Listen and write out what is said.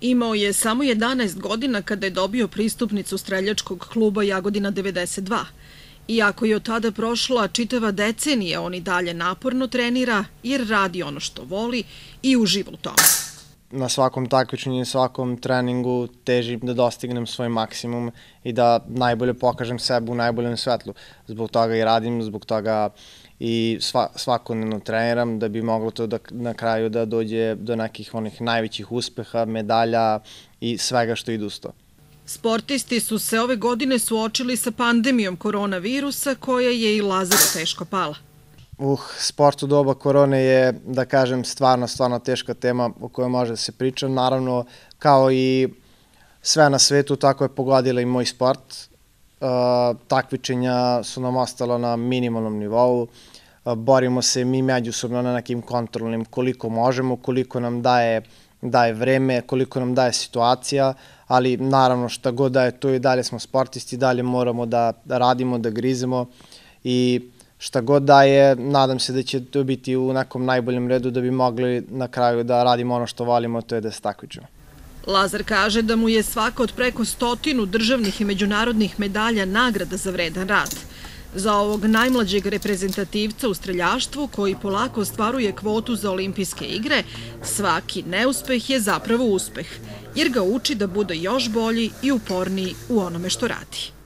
Imao je samo 11 godina kada je dobio pristupnicu streljačkog kluba Jagodina 92. Iako je od tada prošla čitava decenija, on i dalje naporno trenira jer radi ono što voli i uživa u tome. Na svakom takmičenju i svakom treningu težim da dostignem svoj maksimum i da najbolje pokažem sebe u najboljem svetlu. Zbog toga i radim, zbog toga i svakodnevno treniram da bi moglo to na kraju da dođe do nekih onih najvećih uspeha, medalja i svega što ide uz to. Sportisti su se ove godine suočili sa pandemijom koronavirusa koja je i Lazaru teško pala. Sport u doba korone je, da kažem, stvarno teška tema o kojoj može da se priča. Naravno, kao i sve na svetu, tako je pogodila i moj sport. Takmičenja su nam ostala na minimalnom nivou. Borimo se mi međusobno na nekim kontrolnim koliko možemo, koliko nam daje vreme, koliko nam daje situacija, ali naravno šta god da je to i dalje smo sportisti, dalje moramo da radimo, da grizemo i šta god da je, nadam se da će to biti u nekom najboljem redu da bi mogli na kraju da radimo ono što volimo, to je da se takmičimo. Lazar kaže da mu je svaka od preko 100 državnih i međunarodnih medalja nagrada za vredan rad. Za ovog najmlađeg reprezentativca u streljaštvu, koji polako ostvaruje kvotu za olimpijske igre, svaki neuspeh je zapravo uspeh, jer ga uči da bude još bolji i uporniji u onome što radi.